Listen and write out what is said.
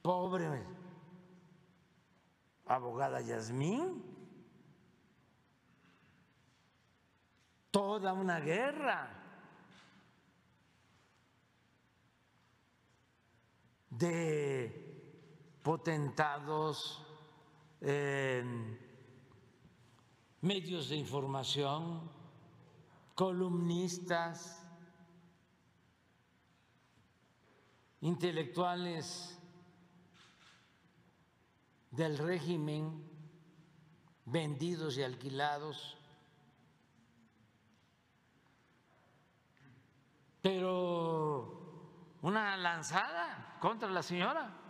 pobre abogada Yasmín, toda una guerra de potentados, medios de información, columnistas, intelectuales del régimen, vendidos y alquilados, pero una lanzada contra la señora.